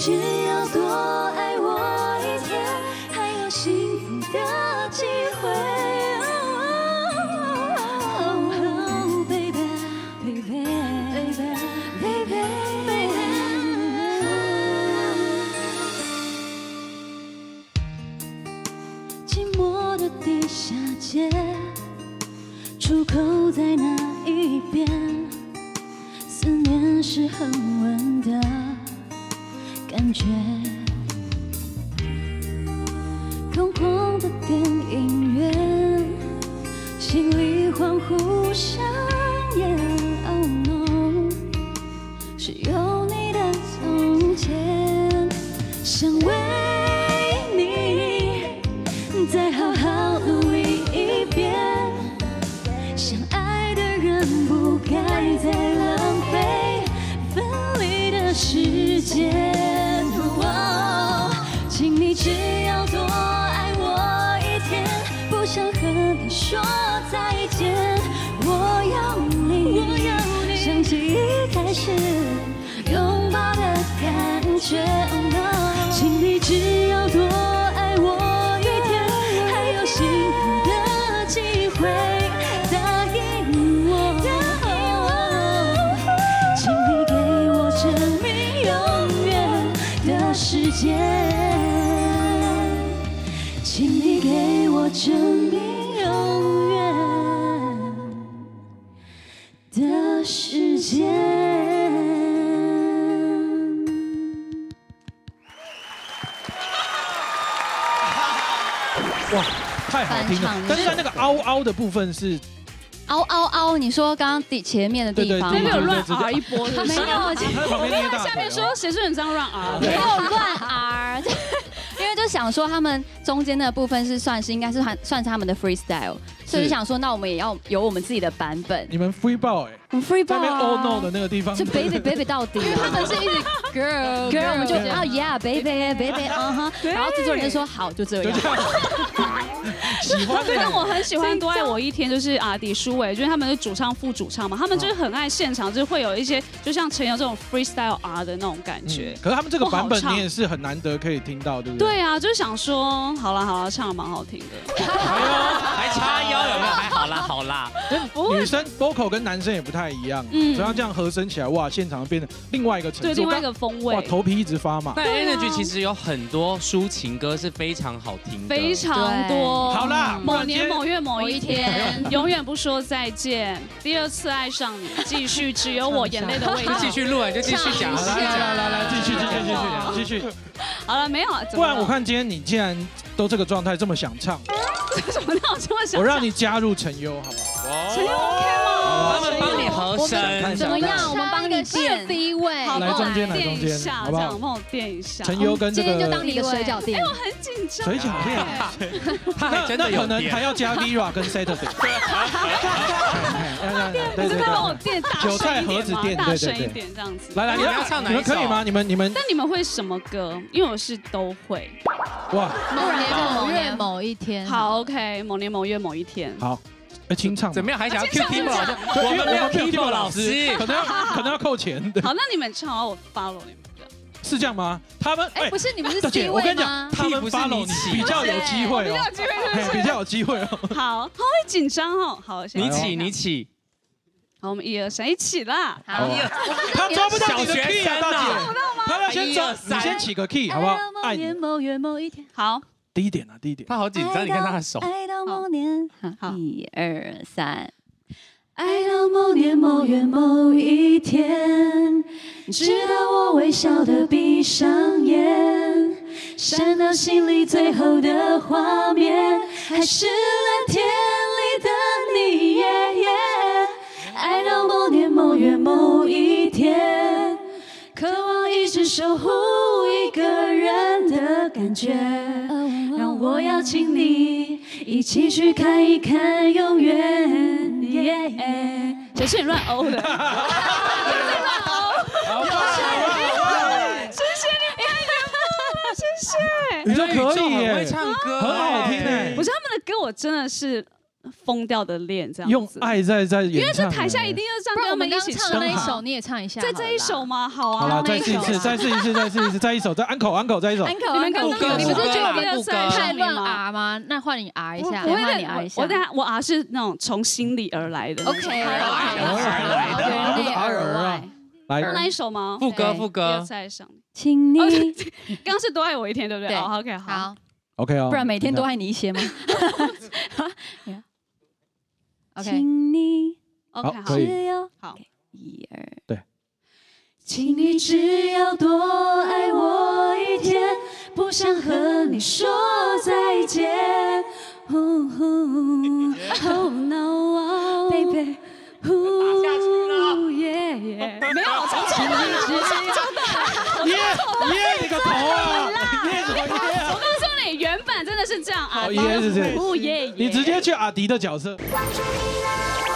只要多爱我一天，还有幸福的机会。Oh baby baby baby baby baby。寂寞的地下街，出口在哪一边？思念是很稳的感觉。空旷的电影院，心里欢呼上演。Oh no， 是有你的从前，想为你再好好努力一遍。相爱的人不该再浪费分离的时间。请你只要多爱我一天，不想和你说再见。我要你，想起一开始拥抱的感觉。请你只要多爱我一天，还有幸福的机会。答应我，请你给我证明永远的时间。请你给我证明永远的时间。 哇，太好听了！但是在那个嗷嗷的部分是嗷嗷嗷，你说刚刚前面的地方， 没有乱 R 一波， 没有， 我在下面说谁说你这样乱 R， 没有乱 R。因为就想说他们中间的部分是应该是算是他们的 freestyle， 所以就想说那我们也要有我们自己的版本。 你们 free ball 我们 free ball 在那边 oh no 的那个地方， 就 baby baby 到底，因为他们是一直 girl， 我们就yeah baby baby 然后制作人就说好就这样。 喜欢的。 但我很喜欢多爱我一天，就是阿迪舒伟，就是他们是主唱副主唱嘛，他们就是很爱现场，就是会有一些就像陈友这种 freestyle R 的那种感觉。 可是他们这个版本你也是很难得可以听到，对不对？ 对啊，就是想说，好啦，唱得蛮好听的。 还叉腰有没有？还好啦。 女生 vocal 跟男生也不太一样，所以要这样合声起来，哇，现场变成另外一个层次， 对，另外一个风味。 哇，头皮一直发麻。 但 Energy 其实有很多抒情歌是非常好听的， 非常多。 好啦， 某年某月某一天，永远不说再见，第二次爱上你，继续只有我眼泪的味道。 继续录啊，就继续讲。 来，继续。 好了，没有。 不然我看今天你既然都这个状态，这么想唱， 怎么那我这么想？ 我让你加入陈优，好不好？陈优 OK 吗？ 他们帮你和声， 怎么样？我们帮你垫 B 位， 来中间， 好不好？帮我垫一下。 陈优跟这个， 今天就当你的水饺店。 哎，我很紧张。 水饺店， 他还真的可能还要加 Vera 跟 Saturday。 对，真的帮我垫大韭菜盒子垫， 大声一点这样子。 来，你要唱哪一首？ 你们可以吗？你们？ 但你们会什么歌？因为我是都会。 哇！ 某年某一天。 好 ，OK， 某年某月某一天。 好。清唱怎么样？还想要 Q Timo 老师？我们没有 Timo 老师， 可能要扣钱。 好，那你们唱，我 follow 你们的。 是这样吗？他们不是你们是 C 位吗？ 我跟你讲，他们 follow 你比较有机会哦，比较有机会哦。 好，会紧张哦。好， 你起。 好，我们1、2、3，一起啦。 好， 他抓不到你的 key 啊，大姐，他要先抓，你先起个 key 好不好？ 爱你。某月某一天。 好。 低一点啊，低一点。 他好紧张，你看他的手。 爱到某年 ，1、2、3。 爱到某年某月某一天，直到我微笑的闭上眼，闪到心里最后的画面，还是蓝天里的你。爱到某年某月某一天，渴望一直守护一个人的感觉，让我邀请你一起去看一看永远。 谁是你乱欧的？谁是乱欧？谢谢你拍的，谢谢。 你就可以很会唱歌， 很好听哎。 不是他们的歌，我真的是疯掉的练这样子。 用爱在演唱， 因为这台下一定要这样跟他们一起唱那一首，你也唱一下。 在这一首吗？好啊。 好了，再试一次，再试一次，再试一次，再一首，再uncle，再一首。 uncle，你们是觉得我们太乱 R 吗？ 吗？那换你 R 一下， 换你 R 一下。 我 R 是那种从心里而来的。 OK， 而外。来， 那一首吗？ 副歌。 在上。 请你， 刚刚是多爱我一天，对不对？ 对 ，OK， 好。 OK 哦， 不然每天多爱你一些吗 ？OK， 请你 OK， 可以。 只要好 ，1、2， 对。 请你只要多爱我一天，不想和你说再见。Oh no, baby。 没有， 请你只要耶你个头啊！耶什么耶啊？ 我告诉你，原本真的是这样啊。 耶是这样。 耶， 你直接去阿迪的角色。 关注你的